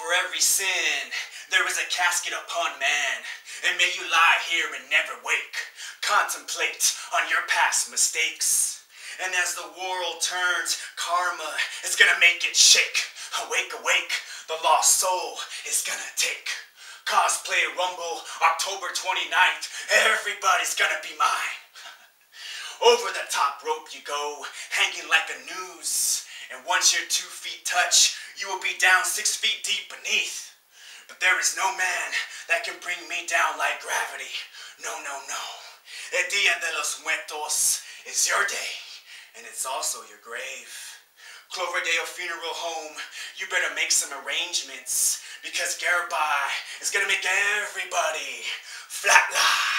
For every sin, there is a casket upon man, and may you lie here and never wake. Contemplate on your past mistakes. And as the world turns, karma is gonna make it shake. Awake, awake, the lost soul is gonna take. Cosplay Rumble, October 29th, everybody's gonna be mine. Over the top rope you go, hanging like a noose. And once your 2 feet touch, you will be down 6 feet deep beneath. But there is no man that can bring me down like gravity. No, no, no. El Dia de los Muertos is your day, and it's also your grave. Cloverdale Funeral Home, you better make some arrangements, because Garibai is gonna make everybody flatline.